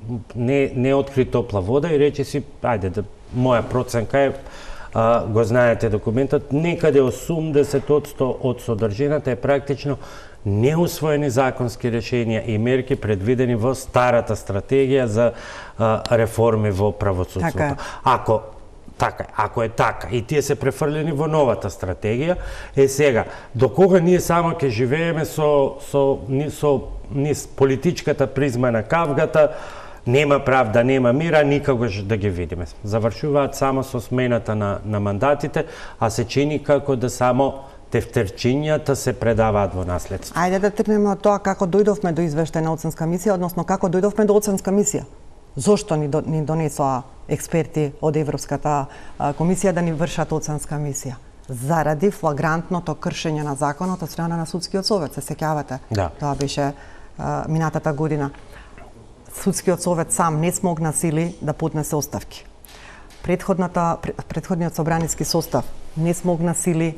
не не откри топла вода и рече си, ајде да моја проценка е, а, го знаете документот, некаде осумдесет одсто од содржината е практично неусвоени законски решенија и мерки предвидени во старата стратегија за а, реформи во правосудството. Така. Ако така, ако е така и тие се префрлени во новата стратегија, е сега до кога ние само ќе живееме со со ни со низ политичката призма на кавгата, нема правда, нема мира, никогаш да ги видиме. Завршуваат само со смената на на мандатите, а се чини како да само тефтерчињата се предаваат во наследство. Ајде да тргнеме од тоа како дојдовме до извештај на оценска мисија, односно како дојдовме до оценска мисија. Зошто ни, до, ни донесоа експерти од Европската а, комисија да ни вршат оценска мисија? Заради флагрантното кршење на законот од страна на судскиот совет, се сеќавате? Да. Тоа беше а, минатата година. Судскиот совет сам не смогна сили да поднесе оставки. Предходната предходниот собраниски состав не смогна сили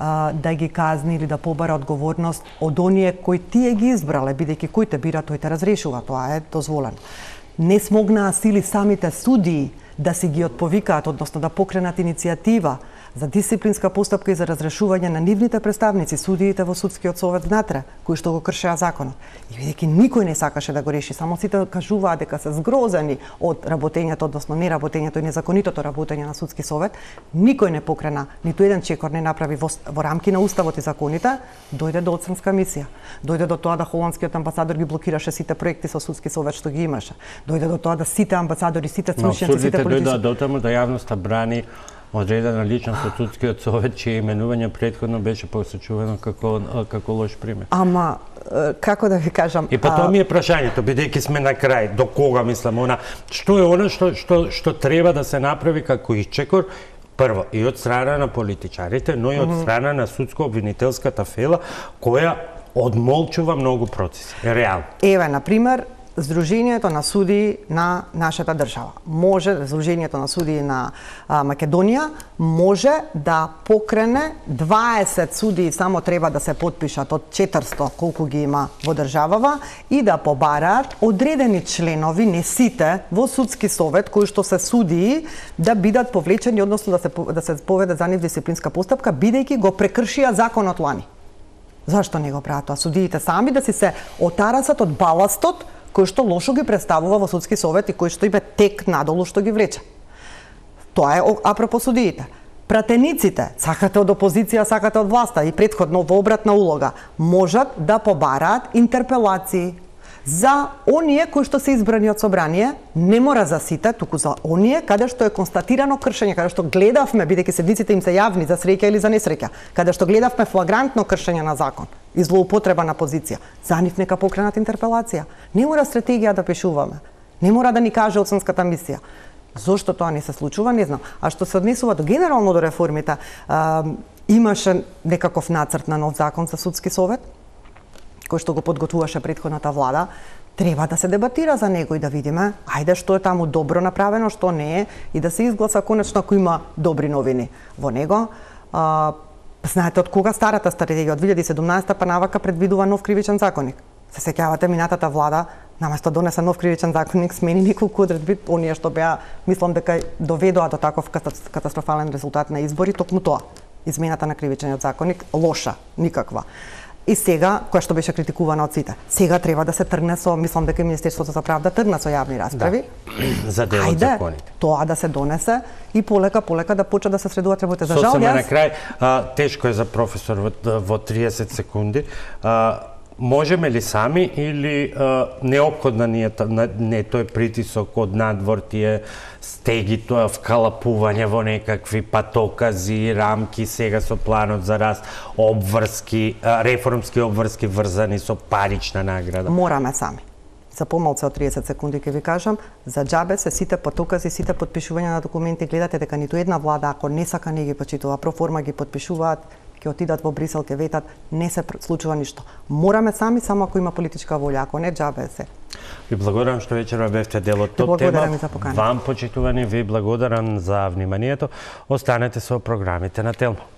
да ги казни или да побара одговорност од оние кои тие ги избрале, бидејќи кој те бира, тој те разрешува, тоа е дозволено. Не смогнаа сили самите судии да си ги отповикаат, односно да покренат иницијатива за дисциплинска постапка и за разрешување на нивните представници, судиите во судскиот совет внатре, кои што го кршеа законот. И бидејќи никој не сакаше да го реши, само сите кажуваат дека се згрозени од работењето, односно неработењето и незаконитото работење на судски совет, никој не покрена, ниту еден чекор не направи во, во рамки на уставот и законите, дојде до оценска мисија. Дојде до тоа да холандскиот амбасадор ги блокираше сите проекти со судски совет што ги имаше. Дојде до тоа да сите амбасадори, сите слушници, сите политички... дојде до таму да јавноста брани одредена личност од судскиот совет, чие именување претходно беше посочувано како како лош пример. Ама како да ви кажам, и потоа ми е прашањето, бидејќи сме на крај, до кога мислам она, што е она што што што треба да се направи како исчекор, прво и од страна на политичарите, но и од страна на судско-обвинителската фела, која одмолчува многу процеси, реално. Еве, на пример, Сдруженијето на судии на нашата држава. Може, Сдруженијето на судии на а, Македонија може да покрене дваесет судии, само треба да се потпишат од четиристо, колку ги има во државава, и да побараат одредени членови, не сите, во судски совет, кои што се судии, да бидат повлечени, односно да се, да се поведе за нив дисциплинска постапка, бидејќи го прекршија законот лани. Зашто не го прават тоа? Судиите сами да си се отарасат од баластот кој што лошо ги представува во судски совет и кој што има тек надолу што ги влече. Тоа е апропо судиите. Пратениците, сакате од опозиција, сакате од власта и претходно во обратна улога, можат да побараат интерпелации за оние кои што се избрани од собрание, не мора за сите, туку за оние каде што е констатирано кршење, каде што гледавме, бидејќи седниците им се јавни за среќа или за несреќа, каде што гледавме флагрантно кршење на закон и злоупотреба на позиција, за нив нека покренат интерпелација. Не мора стратегија да пишуваме, не мора да ни каже оценската мисија. Зошто тоа не се случува, не знам. А што се однесува до генерално до реформите, а, имаше некаков нацрт на нов закон за судски совет, кој што го подготвуваше претходната влада, треба да се дебатира за него и да видиме, ајде што е таму добро направено, што не е, и да се изгласа конечно ако има добри новини во него. А, знаете од кога старата стратегија од две илјади и седумнаесета па навака предвидува нов кривичен законник. Се сеќавате, минатата влада наместо донесе нов кривичен законник, смени неколку одредби, оние што беа, мислам дека доведоа до таков катастрофален резултат на избори, токму тоа. Измената на кривичниот законник лоша, никаква. И сега, која што беше критикувана од сите, сега треба да се тргне со, мислам дека Министерството за правда тргна со јавни расправи. Да. За дел од законите. Тоа да се донесе и полека полека да почне да се средуваат работите. За жал, јас... на крај, а, тешко е за професор во, во триесет секунди. А, можеме ли сами или а, неопходна ни е не тој притисок од надвор, тие стеги, тоа вкалапување во некакви патокази, рамки, сега со планот за раст, обврски, а, реформски обврски врзани со парична награда? Мораме сами. За помалку од триесет секунди ќе ви кажам, за џабе се сите патокази, сите подпишувања на документи, гледате дека ниту една влада ако не сака не ги почитува, проформа ги подпишуваат, ќе отидат во Брисел, ќе ветат, не се случува ништо. Мораме сами, само ако има политичка волја, ако не џабе се. Ви благодарам што вечерва бевте дел од топ тема. Вам почитувани, ви благодарам за вниманието. Останете со програмите на Телмо.